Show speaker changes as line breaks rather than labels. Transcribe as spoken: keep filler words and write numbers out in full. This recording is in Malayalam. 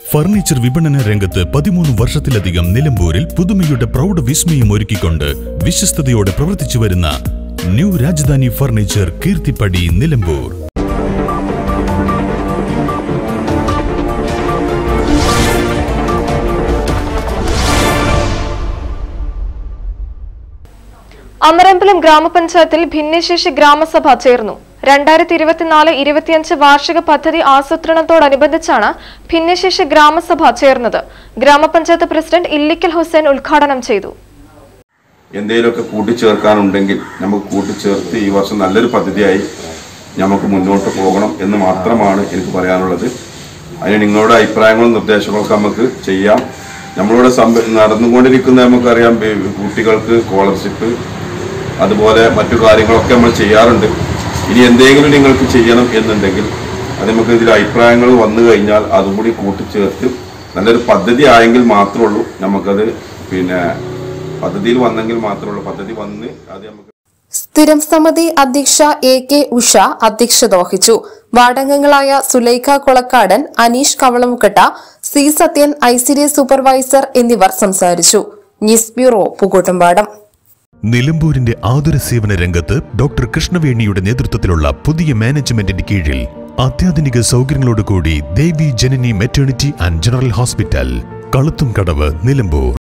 ഫർണിച്ചർ വിപണന രംഗത്ത് പതിമൂന്ന് വർഷത്തിലധികം നിലമ്പൂരിൽ പുതുമയുടെ പ്രൗഢ വിസ്മയം ഒരുക്കിക്കൊണ്ട് വിശ്വസ്തയോടെ പ്രവർത്തിച്ചു വരുന്ന ന്യൂ രാജധാനി ഫർണിച്ചർ കീർത്തിപ്പടി നിലമ്പൂർ.
അമരമ്പലം ഗ്രാമപഞ്ചായത്തിൽ ഭിന്നശേഷി ഗ്രാമസഭ ചേർന്നു. രണ്ടായിരത്തി ഇരുപത്തിനാല് ഇരുപത്തിയഞ്ച് വാർഷിക പദ്ധതി ആസൂത്രണത്തോടനുബന്ധിച്ചാണ് ഭിന്നശേഷി ഗ്രാമസഭ ചേർന്നത്. ഗ്രാമപഞ്ചായത്ത് പ്രസിഡന്റ് ഇല്ലിക്കൽ ഹുസൈൻ ഉദ്ഘാടനം ചെയ്തു.
എന്തെങ്കിലുമൊക്കെ കൂട്ടിച്ചേർക്കാനുണ്ടെങ്കിൽ നമുക്ക് കൂട്ടിച്ചേർത്ത് ഈ വർഷം നല്ലൊരു പദ്ധതിയായി നമുക്ക് മുന്നോട്ട് പോകണം എന്ന് മാത്രമാണ് എനിക്ക് പറയാനുള്ളത്. അതിന് നിങ്ങളുടെ അഭിപ്രായങ്ങളും നിർദ്ദേശങ്ങളൊക്കെ നമുക്ക് ചെയ്യാം. നമ്മളിവിടെ നടന്നുകൊണ്ടിരിക്കുന്ന നമുക്കറിയാം, കുട്ടികൾക്ക് സ്കോളർഷിപ്പ് അതുപോലെ മറ്റു കാര്യങ്ങളൊക്കെ നമ്മൾ ചെയ്യാറുണ്ട്. ഇനി എന്തെങ്കിലും നിങ്ങൾക്ക് ചെയ്യണം എന്നുണ്ടെങ്കിൽ അത് നമുക്ക് ഇതിൽ അഭിപ്രായങ്ങൾ വന്നു കഴിഞ്ഞാൽ അതുകൂടി കൂട്ടിച്ചേർത്ത് നല്ലൊരു പദ്ധതി ആയെങ്കിൽ മാത്രമേ ഉള്ളൂ നമുക്കത് പിന്നെ പദ്ധതിയിൽ വന്നെങ്കിൽ മാത്രമേ ഉള്ളൂ പദ്ധതി വന്ന് അത് നമുക്ക്.
സ്ഥിരം സമിതി അധ്യക്ഷ എ കെ ഉഷ അധ്യക്ഷത വഹിച്ചു. വാർഡംഗങ്ങളായ Sulaikha Kolakkadan, Aneesh Kavalamukkatta, C Sathyan, I C D supervisor എന്നിവർ സംസാരിച്ചു. News bureau, Pookkottumpadam.
നിലമ്പൂരിന്റെ ആതുര സേവന രംഗത്ത് ഡോക്ടർ കൃഷ്ണവേണിയുടെ നേതൃത്വത്തിലുള്ള പുതിയ മാനേജ്മെന്റിന്റെ കീഴിൽ അത്യാധുനിക സൗകര്യങ്ങളോടുകൂടി Devi Janani maternity and general hospital, Kaluthumkadavu, Nilambur.